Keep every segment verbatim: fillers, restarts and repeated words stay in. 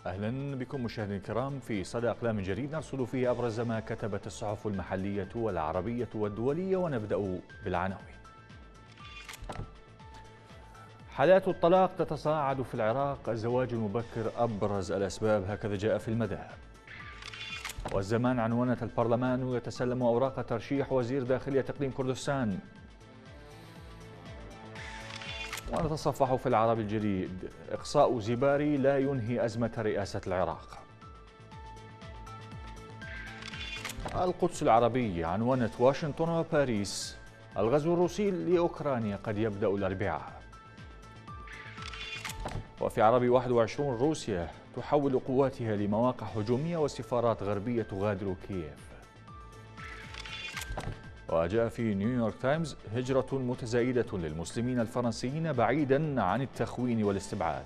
أهلا بكم مشاهدينا الكرام في صدى أقلام جديد نرصد فيه أبرز ما كتبت الصحف المحلية والعربية والدولية، ونبدأ بالعناوين. حالات الطلاق تتصاعد في العراق، الزواج المبكر أبرز الأسباب، هكذا جاء في المدى. والزمان عنونت البرلمان يتسلم أوراق ترشيح وزير داخلية إقليم كردستان. ونتصفح في العربي الجديد، إقصاء زباري لا ينهي أزمة رئاسة العراق. القدس العربي عنونت واشنطن وباريس، الغزو الروسي لأوكرانيا قد يبدأ الأربعاء. وفي عربي واحد وعشرين، روسيا تحول قواتها لمواقع هجومية وسفارات غربية تغادر كييف. وجاء في نيويورك تايمز، هجرة متزايدة للمسلمين الفرنسيين بعيدا عن التخوين والاستبعاد.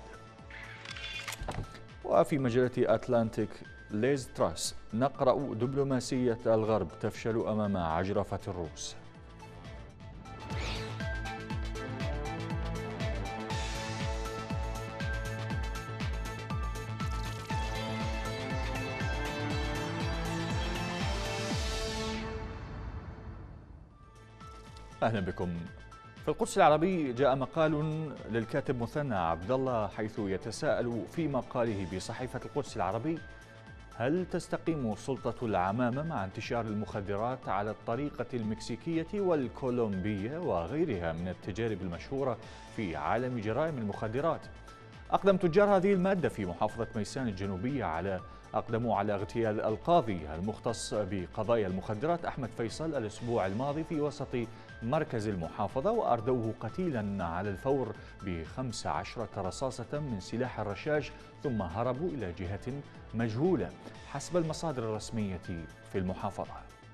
وفي مجلة أتلانتيك ليز تراس، نقرأ دبلوماسية الغرب تفشل أمام عجرفة الروس. أهلا بكم. في القدس العربي جاء مقال للكاتب مثنى عبد الله، حيث يتساءل في مقاله بصحيفة القدس العربي: هل تستقيم سلطة العمامة مع انتشار المخدرات على الطريقة المكسيكية والكولومبية وغيرها من التجارب المشهورة في عالم جرائم المخدرات؟ أقدم تجار هذه المادة في محافظة ميسان الجنوبية على أقدموا على اغتيال القاضي المختص بقضايا المخدرات أحمد فيصل الأسبوع الماضي في وسط مركز المحافظة، وأردوه قتيلا على الفور بخمس عشرة رصاصة من سلاح الرشاش، ثم هربوا إلى جهة مجهولة حسب المصادر الرسمية في المحافظة.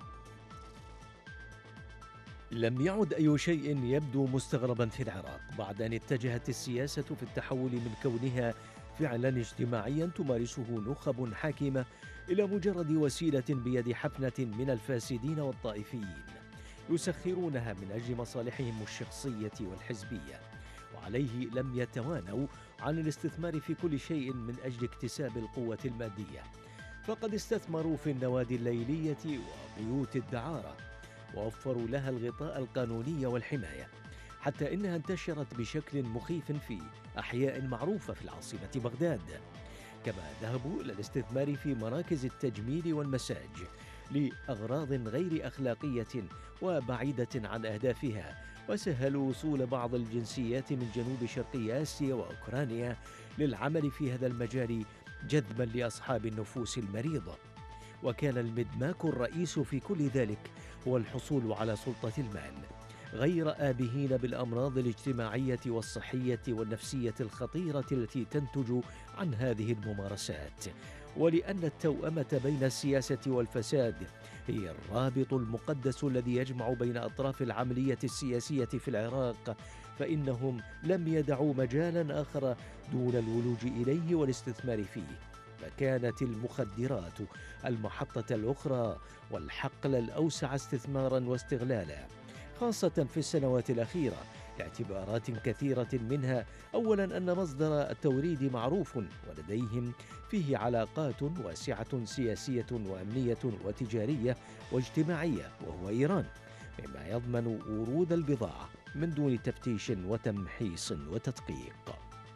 لم يعد أي شيء يبدو مستغربا في العراق بعد أن اتجهت السياسة في التحول من كونها فعلا اجتماعيا تمارسه نخب حاكمة إلى مجرد وسيلة بيد حفنة من الفاسدين والطائفيين يسخرونها من أجل مصالحهم الشخصية والحزبية، وعليه لم يتوانوا عن الاستثمار في كل شيء من أجل اكتساب القوة المادية. فقد استثمروا في النوادي الليلية وبيوت الدعارة، ووفروا لها الغطاء القانوني والحماية، حتى إنها انتشرت بشكل مخيف في أحياء معروفة في العاصمة بغداد. كما ذهبوا إلى الاستثمار في مراكز التجميل والمساج لأغراض غير أخلاقية وبعيدة عن أهدافها، وسهلوا وصول بعض الجنسيات من جنوب شرقي آسيا وأوكرانيا للعمل في هذا المجال جذبا لأصحاب النفوس المريضة. وكان المدماك الرئيس في كل ذلك هو الحصول على سلطة المال، غير آبهين بالأمراض الاجتماعية والصحية والنفسية الخطيرة التي تنتج عن هذه الممارسات. ولأن التوأمة بين السياسة والفساد هي الرابط المقدس الذي يجمع بين أطراف العملية السياسية في العراق، فإنهم لم يدعوا مجالا آخر دون الولوج إليه والاستثمار فيه. فكانت المخدرات المحطة الأخرى والحقل الأوسع استثمارا واستغلالا، خاصة في السنوات الأخيرة لاعتبارات كثيرة، منها أولا أن مصدر التوريد معروف ولديهم فيه علاقات واسعة سياسية وأمنية وتجارية واجتماعية، وهو إيران، مما يضمن ورود البضاعة من دون تفتيش وتمحيص وتدقيق.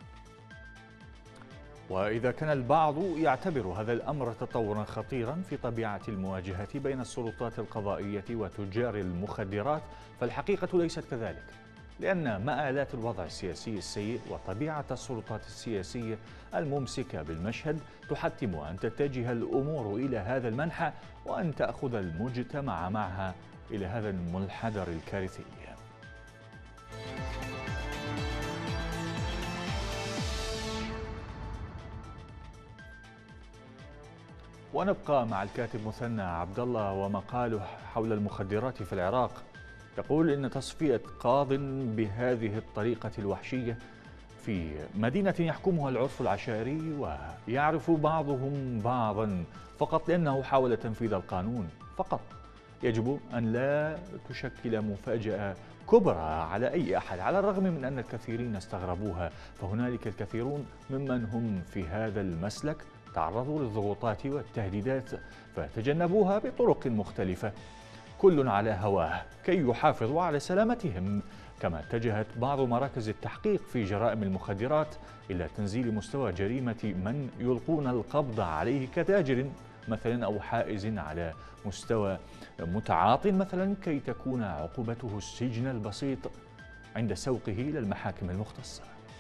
وإذا كان البعض يعتبر هذا الأمر تطورا خطيرا في طبيعة المواجهة بين السلطات القضائية وتجار المخدرات، فالحقيقة ليست كذلك، لأن مآلات الوضع السياسي السيء وطبيعة السلطات السياسية الممسكة بالمشهد تحتم أن تتجه الأمور إلى هذا المنحى، وأن تأخذ المجتمع معها إلى هذا المنحدر الكارثي. ونبقى مع الكاتب مثنى عبد الله ومقاله حول المخدرات في العراق. يقول إن تصفية قاض بهذه الطريقة الوحشية في مدينة يحكمها العرف العشائري ويعرف بعضهم بعضا فقط لأنه حاول تنفيذ القانون فقط، يجب أن لا تشكل مفاجأة كبرى على أي أحد، على الرغم من أن الكثيرين استغربوها. فهنالك الكثيرون ممن هم في هذا المسلك تعرضوا للضغوطات والتهديدات فتجنبوها بطرق مختلفة كل على هواه كي يحافظوا على سلامتهم. كما اتجهت بعض مراكز التحقيق في جرائم المخدرات إلى تنزيل مستوى جريمة من يلقون القبض عليه كتاجر مثلا أو حائز على مستوى متعاط مثلا، كي تكون عقوبته السجن البسيط عند سوقه إلى المحاكم المختصة.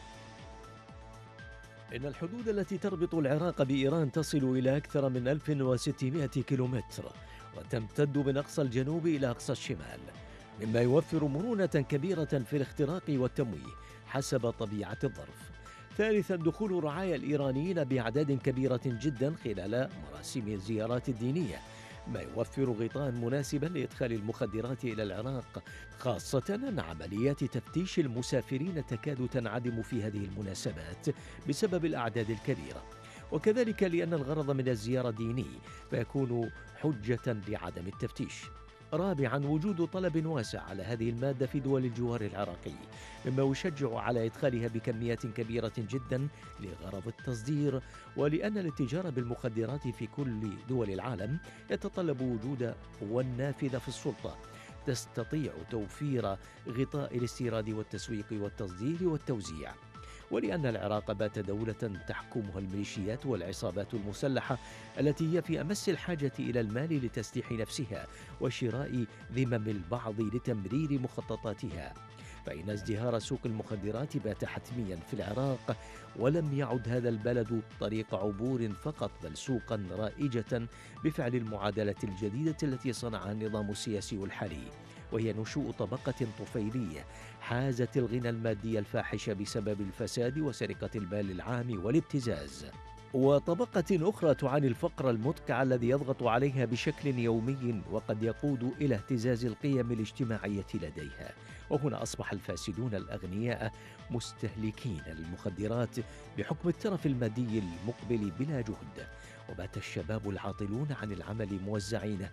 إن الحدود التي تربط العراق بإيران تصل إلى أكثر من ألف وستمائة كيلومتر، وتمتد من أقصى الجنوب إلى أقصى الشمال، مما يوفر مرونة كبيرة في الاختراق والتمويه حسب طبيعة الظرف. ثالثا، دخول رعايا الإيرانيين بأعداد كبيرة جدا خلال مراسم الزيارات الدينية، ما يوفر غطاء مناسبا لإدخال المخدرات إلى العراق، خاصة أن عمليات تفتيش المسافرين تكاد تنعدم في هذه المناسبات بسبب الأعداد الكبيرة، وكذلك لأن الغرض من الزيارة ديني فيكون حجة لعدم التفتيش. رابعا، وجود طلب واسع على هذه المادة في دول الجوار العراقي، مما يشجع على إدخالها بكميات كبيرة جدا لغرض التصدير، ولأن الاتجار بالمخدرات في كل دول العالم يتطلب وجود قوى نافذة في السلطة تستطيع توفير غطاء الاستيراد والتسويق والتصدير والتوزيع. ولأن العراق بات دولة تحكمها الميليشيات والعصابات المسلحة التي هي في أمس الحاجة إلى المال لتسليح نفسها وشراء ذمم البعض لتمرير مخططاتها، فإن ازدهار سوق المخدرات بات حتميا في العراق، ولم يعد هذا البلد طريق عبور فقط بل سوقا رائجة بفعل المعادلة الجديدة التي صنعها النظام السياسي الحالي، وهي نشوء طبقة طفيلية حازت الغنى المادي الفاحش بسبب الفساد وسرقة المال العام والابتزاز، وطبقة أخرى تعاني الفقر المدقع الذي يضغط عليها بشكل يومي وقد يقود إلى اهتزاز القيم الاجتماعية لديها. وهنا أصبح الفاسدون الأغنياء مستهلكين للمخدرات بحكم الترف المادي المقبل بلا جهد، وبات الشباب العاطلون عن العمل موزعين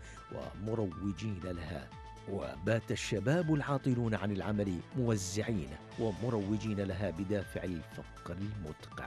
ومروجين لها وبات الشباب العاطلون عن العمل موزعين ومروجين لها بدافع الفقر المدقع.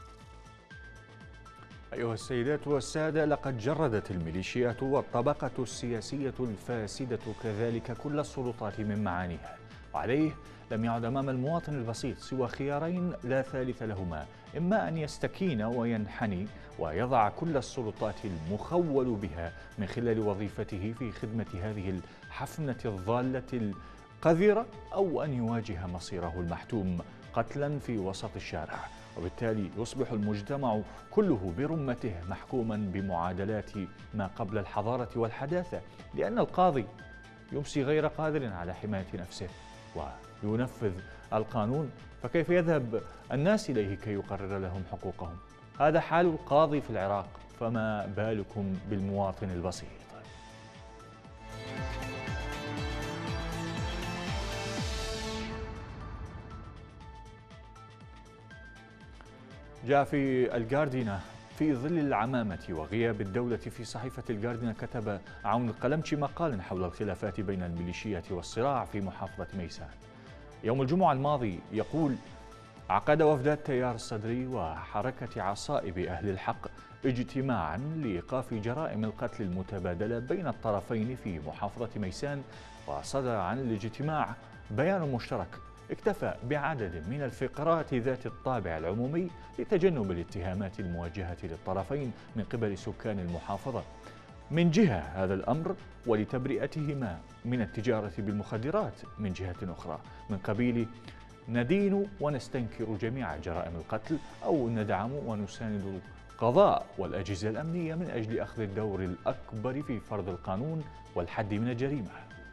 أيها السيدات والسادة، لقد جردت الميليشيات والطبقة السياسية الفاسدة كذلك كل السلطات من معانيها، وعليه لم يعد أمام المواطن البسيط سوى خيارين لا ثالث لهما: إما أن يستكين وينحني ويضع كل السلطات المخول بها من خلال وظيفته في خدمة هذه الحفنة الضالة القذرة، أو أن يواجه مصيره المحتوم قتلا في وسط الشارع، وبالتالي يصبح المجتمع كله برمته محكوما بمعادلات ما قبل الحضارة والحداثة، لأن القاضي يمسي غير قادر على حماية نفسه وينفذ القانون، فكيف يذهب الناس إليه كي يقرر لهم حقوقهم؟ هذا حال القاضي في العراق، فما بالكم بالمواطن البسيط؟ جاء في الجاردينا في ظل العمامة وغياب الدولة في صحيفة الجاردينا، كتب عون القلمشي مقالا حول الخلافات بين الميليشيات والصراع في محافظة ميسان يوم الجمعة الماضي. يقول: عقد وفد التيار الصدري وحركة عصائب أهل الحق اجتماعا لإيقاف جرائم القتل المتبادلة بين الطرفين في محافظة ميسان، وصدر عن الاجتماع بيان مشترك اكتفى بعدد من الفقرات ذات الطابع العمومي لتجنب الاتهامات الموجهة للطرفين من قبل سكان المحافظة من جهة هذا الأمر، ولتبرئتهما من التجارة بالمخدرات من جهة أخرى، من قبيل ندين ونستنكر جميع جرائم القتل، أو ندعم ونساند القضاء والأجهزة الأمنية من أجل أخذ الدور الأكبر في فرض القانون والحد من الجريمة.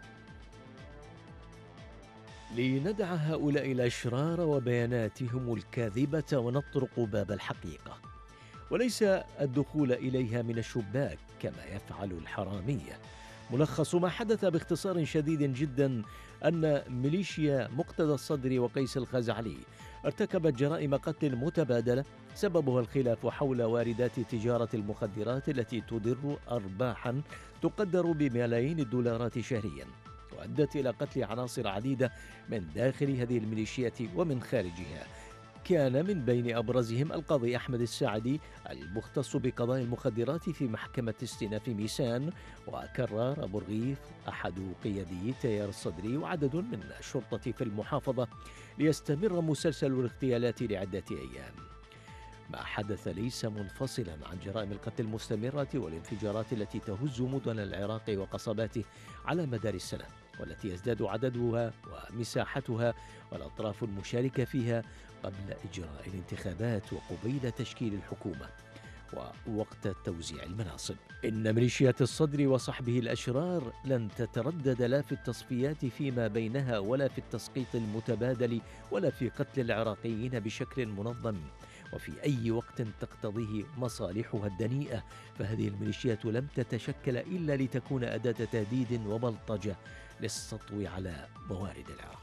لندع هؤلاء الأشرار وبياناتهم الكاذبة ونطرق باب الحقيقة، وليس الدخول إليها من الشباك كما يفعل الحرامية. ملخص ما حدث باختصار شديد جدا أن ميليشيا مقتدى الصدر وقيس الخزعلي ارتكبت جرائم قتل متبادلة سببها الخلاف حول واردات تجارة المخدرات التي تدر أرباحا تقدر بملايين الدولارات شهريا، وأدت إلى قتل عناصر عديدة من داخل هذه الميليشيات ومن خارجها، كان من بين أبرزهم القاضي أحمد السعدي المختص بقضايا المخدرات في محكمة استئناف ميسان، وكرار أبو الرغيف أحد قيادي تيار الصدري، وعدد من الشرطة في المحافظة، ليستمر مسلسل الاغتيالات لعدة أيام. ما حدث ليس منفصلا عن جرائم القتل المستمرة والانفجارات التي تهز مدن العراق وقصباته على مدار السنة، والتي يزداد عددها ومساحتها والأطراف المشاركة فيها قبل إجراء الانتخابات وقبيل تشكيل الحكومة ووقت توزيع المناصب. إن ميليشيات الصدر وصحبه الأشرار لن تتردد لا في التصفيات فيما بينها ولا في التسقيط المتبادل ولا في قتل العراقيين بشكل منظم، وفي أي وقت تقتضيه مصالحها الدنيئة، فهذه الميليشيات لم تتشكل إلا لتكون أداة تهديد وبلطجة للسطو على موارد العراق.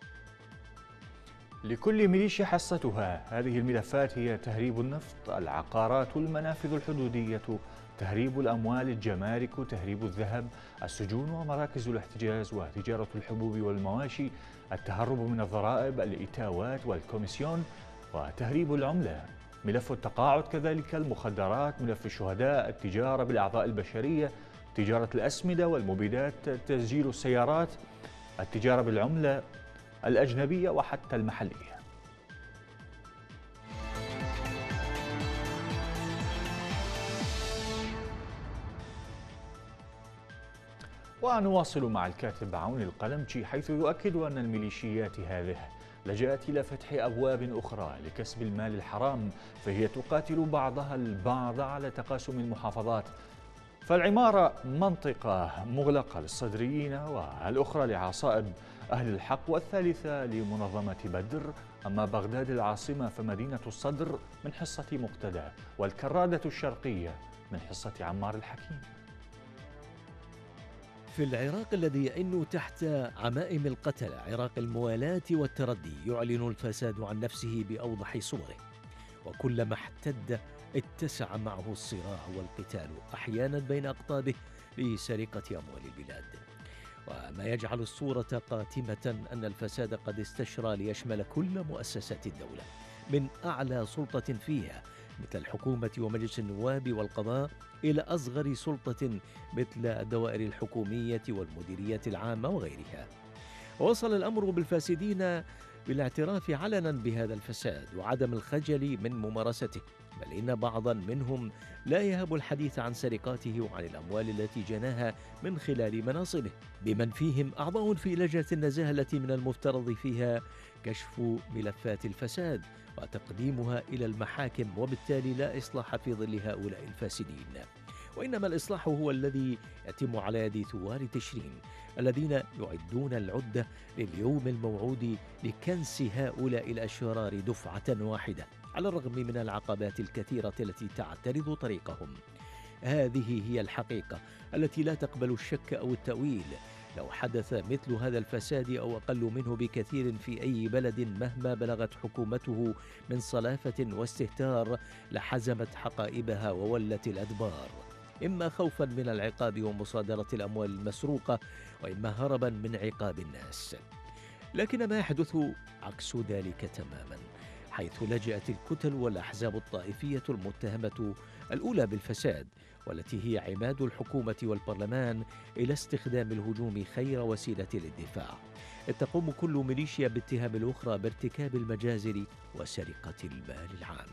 لكل ميليشيا حصتها. هذه الملفات هي تهريب النفط، العقارات، المنافذ الحدودية، تهريب الأموال، الجمارك، تهريب الذهب، السجون ومراكز الاحتجاز، وتجارة الحبوب والمواشي، التهرب من الضرائب، الإتاوات والكوميسيون، وتهريب العملة. ملف التقاعد كذلك، المخدرات، ملف الشهداء، التجارة بالأعضاء البشرية، تجارة الأسمدة والمبيدات، تسجيل السيارات، التجارة بالعملة الأجنبية وحتى المحلية. ونواصل مع الكاتب عون القلمشي، حيث يؤكد أن الميليشيات هذه لجأت إلى فتح أبواب أخرى لكسب المال الحرام، فهي تقاتل بعضها البعض على تقاسم المحافظات. فالعمارة منطقة مغلقة للصدريين، والأخرى لعصائب أهل الحق، والثالثة لمنظمة بدر. أما بغداد العاصمة فمدينة الصدر من حصة مقتدى، والكرادة الشرقية من حصة عمار الحكيم. في العراق الذي يئن تحت عمائم القتل، عراق الموالاة والتردي، يعلن الفساد عن نفسه بأوضح صوره، وكلما احتد اتسع معه الصراع والقتال، أحيانا بين أقطابه لسرقة أموال البلاد. وما يجعل الصورة قاتمة أن الفساد قد استشرى ليشمل كل مؤسسات الدولة، من أعلى سلطة فيها مثل الحكومة ومجلس النواب والقضاء، إلى أصغر سلطة مثل الدوائر الحكومية والمديريات العامة وغيرها. ووصل الأمر بالفاسدين بالاعتراف علنا بهذا الفساد وعدم الخجل من ممارسته، بل إن بعضا منهم لا يهب الحديث عن سرقاته وعن الأموال التي جناها من خلال مناصبه، بمن فيهم أعضاء في لجنة النزاهة التي من المفترض فيها كشف ملفات الفساد وتقديمها إلى المحاكم، وبالتالي لا إصلاح في ظل هؤلاء الفاسدين، وإنما الإصلاح هو الذي يتم على يد ثوار تشرين الذين يعدون العدة لليوم الموعود لكنس هؤلاء الأشرار دفعة واحدة، على الرغم من العقبات الكثيرة التي تعترض طريقهم. هذه هي الحقيقة التي لا تقبل الشك أو التأويل. لو حدث مثل هذا الفساد أو أقل منه بكثير في أي بلد مهما بلغت حكومته من صلافة واستهتار، لحزمت حقائبها وولت الأدبار، إما خوفا من العقاب ومصادرة الأموال المسروقة، وإما هربا من عقاب الناس. لكن ما يحدث عكس ذلك تماما، حيث لجأت الكتل والأحزاب الطائفية المتهمة الأولى بالفساد، والتي هي عماد الحكومة والبرلمان، إلى استخدام الهجوم خير وسيلة للدفاع، إذ تقوم كل ميليشيا باتهام الأخرى بارتكاب المجازر وسرقة المال العام.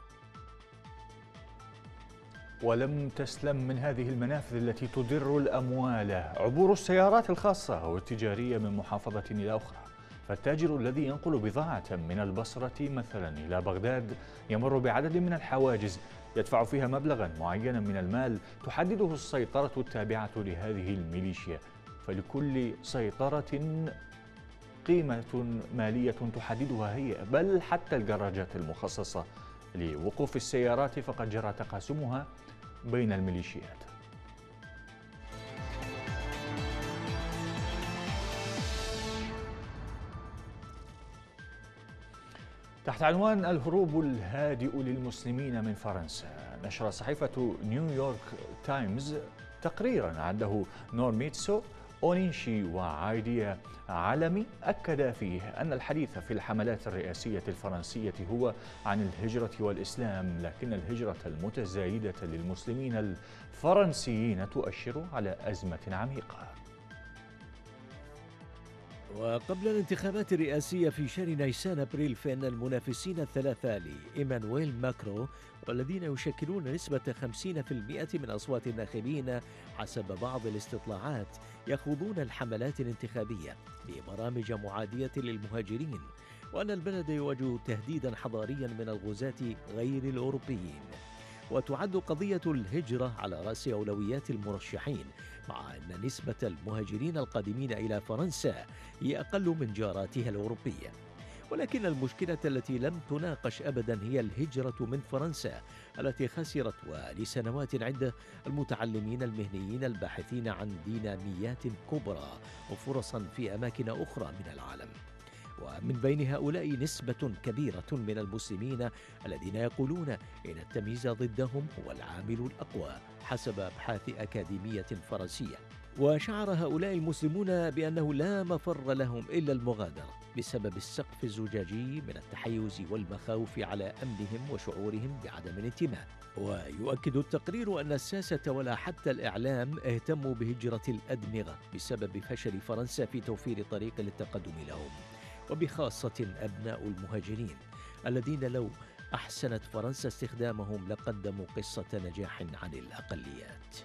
ولم تسلم من هذه المنافذ التي تدر الأموال عبور السيارات الخاصة والتجارية من محافظة إلى أخرى. فالتاجر الذي ينقل بضاعة من البصرة مثلا إلى بغداد يمر بعدد من الحواجز يدفع فيها مبلغا معينا من المال تحدده السيطرة التابعة لهذه الميليشيا، فلكل سيطرة قيمة مالية تحددها هي، بل حتى الجراجات المخصصة لوقوف السيارات فقد جرى تقاسمها بين الميليشيات. تحت عنوان الهروب الهادئ للمسلمين من فرنسا، نشر صحيفة نيويورك تايمز تقريرا عده نور ميتسو أونيشي وعايديا علمي أكد فيه أن الحديث في الحملات الرئاسية الفرنسية هو عن الهجرة والإسلام، لكن الهجرة المتزايدة للمسلمين الفرنسيين تؤشر على أزمة عميقة. وقبل الانتخابات الرئاسية في شهر نيسان أبريل، فإن المنافسين الثلاثة لإيمانويل ماكرون والذين يشكلون نسبة خمسين بالمئة من أصوات الناخبين حسب بعض الاستطلاعات يخوضون الحملات الانتخابية ببرامج معادية للمهاجرين، وأن البلد يواجه تهديدا حضاريا من الغزاة غير الأوروبيين. وتعد قضية الهجرة على رأس أولويات المرشحين، مع أن نسبة المهاجرين القادمين إلى فرنسا هي أقل من جاراتها الأوروبية. ولكن المشكلة التي لم تناقش أبدا هي الهجرة من فرنسا التي خسرت ولسنوات عدة المتعلمين المهنيين الباحثين عن ديناميات كبرى وفرصا في أماكن أخرى من العالم. ومن بين هؤلاء نسبة كبيرة من المسلمين الذين يقولون إن التمييز ضدهم هو العامل الأقوى حسب أبحاث أكاديمية فرنسية. وشعر هؤلاء المسلمون بأنه لا مفر لهم إلا المغادرة بسبب السقف الزجاجي من التحيز والمخاوف على أمنهم وشعورهم بعدم الانتماء. ويؤكد التقرير أن الساسة ولا حتى الإعلام اهتموا بهجرة الأدمغة بسبب فشل فرنسا في توفير طريق للتقدم لهم، وبخاصة أبناء المهاجرين الذين لو أحسنت فرنسا استخدامهم لقدموا قصة نجاح عن الأقليات.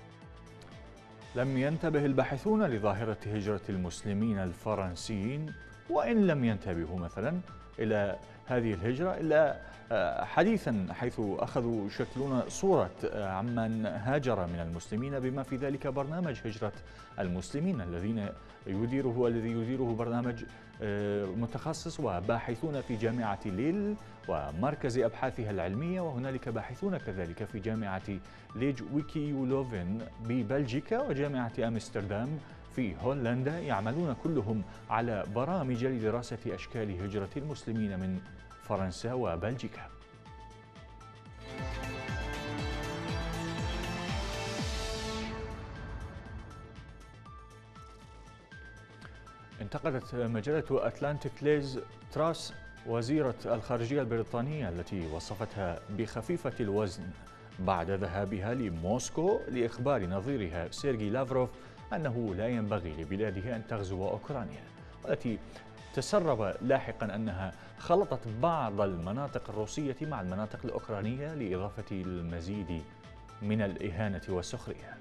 لم ينتبه الباحثون لظاهرة هجرة المسلمين الفرنسيين، وإن لم ينتبهوا مثلا إلى هذه الهجرة إلا حديثا، حيث أخذوا يشكلون صورة عمن هاجر من المسلمين، بما في ذلك برنامج هجرة المسلمين الذين يديره الذي يديره برنامج متخصص وباحثون في جامعة ليل ومركز أبحاثها العلمية، وهنالك باحثون كذلك في جامعة ليج ويكي لوفن ببلجيكا وجامعة أمستردام في هولندا، يعملون كلهم على برامج لدراسة أشكال هجرة المسلمين من فرنسا وبلجيكا. انتقدت مجلة أتلانتيك ليز تراس وزيرة الخارجية البريطانية التي وصفتها بخفيفة الوزن بعد ذهابها لموسكو لإخبار نظيرها سيرجي لافروف أنه لا ينبغي لبلاده أن تغزو أوكرانيا، والتي تسرب لاحقا أنها خلطت بعض المناطق الروسية مع المناطق الأوكرانية لإضافة المزيد من الإهانة والسخرية.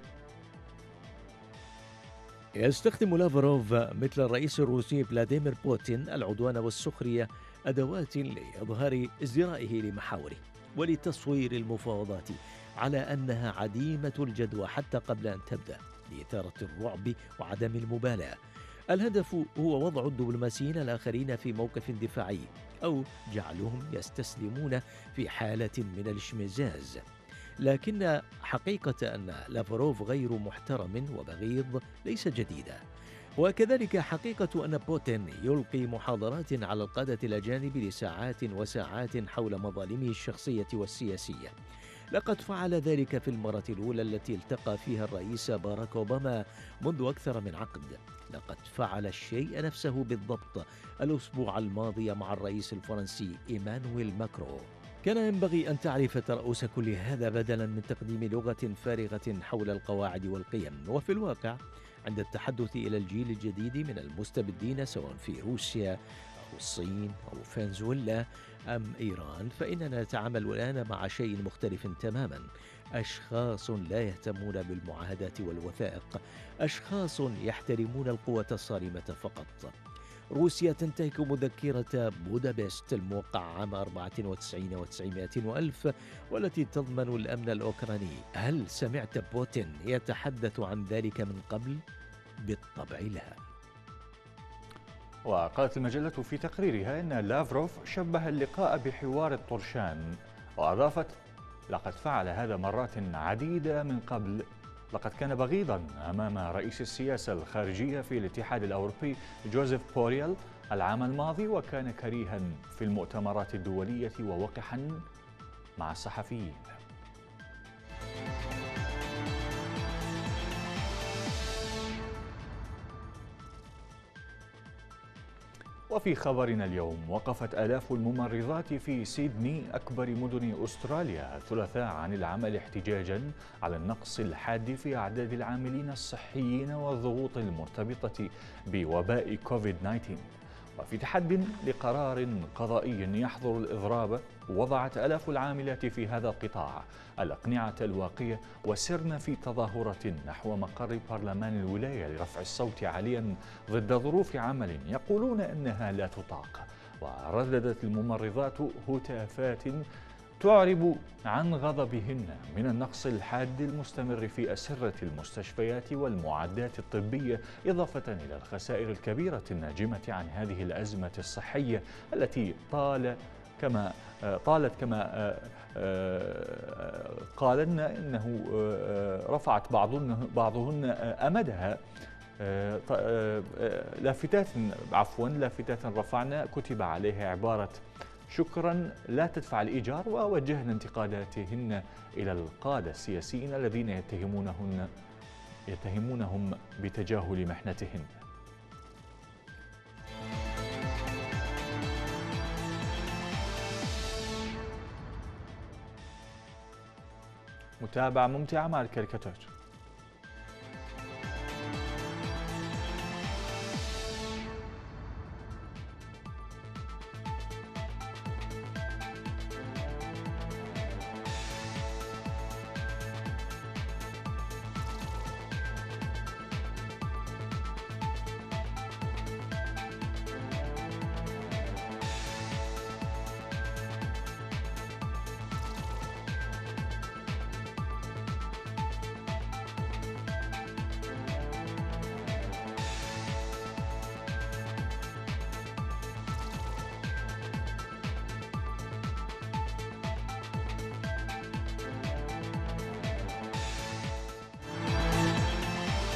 يستخدم لافروف مثل الرئيس الروسي فلاديمير بوتين العدوان والسخرية أدوات لإظهار ازدرائه لمحاوره ولتصوير المفاوضات على أنها عديمة الجدوى حتى قبل أن تبدأ، لإثارة الرعب وعدم المبالاة. الهدف هو وضع الدبلوماسيين الآخرين في موقف دفاعي أو جعلهم يستسلمون في حالة من الاشمئزاز. لكن حقيقة أن لافروف غير محترم وبغيض ليس جديدة، وكذلك حقيقة أن بوتين يلقي محاضرات على القادة الأجانب لساعات وساعات حول مظالمه الشخصية والسياسية. لقد فعل ذلك في المرة الأولى التي التقى فيها الرئيس باراك أوباما منذ أكثر من عقد. لقد فعل الشيء نفسه بالضبط الأسبوع الماضي مع الرئيس الفرنسي إيمانويل ماكرون. كان ينبغي أن تعرف ترأس كل هذا بدلا من تقديم لغة فارغة حول القواعد والقيم. وفي الواقع عند التحدث إلى الجيل الجديد من المستبدين سواء في روسيا أو الصين أو فنزويلا أم إيران، فإننا نتعامل الآن مع شيء مختلف تماما. أشخاص لا يهتمون بالمعاهدات والوثائق، أشخاص يحترمون القوة الصارمة فقط. روسيا تنتهك مذكرة بودابست الموقعة عام أربعة وتسعين وتسعمائة وألف والتي تضمن الأمن الأوكراني. هل سمعت بوتين يتحدث عن ذلك من قبل؟ بالطبع لا. وقالت المجلة في تقريرها أن لافروف شبه اللقاء بحوار الطرشان، وأضافت: لقد فعل هذا مرات عديدة من قبل. لقد كان بغيضا أمام رئيس السياسة الخارجية في الاتحاد الأوروبي جوزيف بوريل العام الماضي، وكان كريها في المؤتمرات الدولية ووقحا مع الصحفيين. وفي خبرنا اليوم، وقفت آلاف الممرضات في سيدني أكبر مدن أستراليا الثلاثاء عن العمل احتجاجا على النقص الحاد في أعداد العاملين الصحيين والضغوط المرتبطة بوباء كوفيد تسعة عشر. وفي تحد لقرار قضائي يحظر الإضراب، وضعت آلاف العاملات في هذا القطاع الأقنعة الواقية وسرن في تظاهرة نحو مقر برلمان الولاية لرفع الصوت عاليا ضد ظروف عمل يقولون أنها لا تطاق. ورددت الممرضات هتافات تعرب عن غضبهن من النقص الحاد المستمر في أسرة المستشفيات والمعدات الطبية، إضافة إلى الخسائر الكبيرة الناجمة عن هذه الأزمة الصحية التي طال كما طالت كما قالن إنه رفعت بعضهن بعضهن أمدها. لافتات عفوا لافتات رفعنا كتب عليها عبارة شكرا لا تدفع الإيجار، ووجهنا انتقاداتهن إلى القادة السياسيين الذين يتهمونهن يتهمونهم بتجاهل محنتهن. متابعة ممتعة مع الكاريكاتير.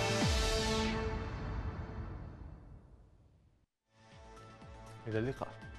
إلى اللقاء.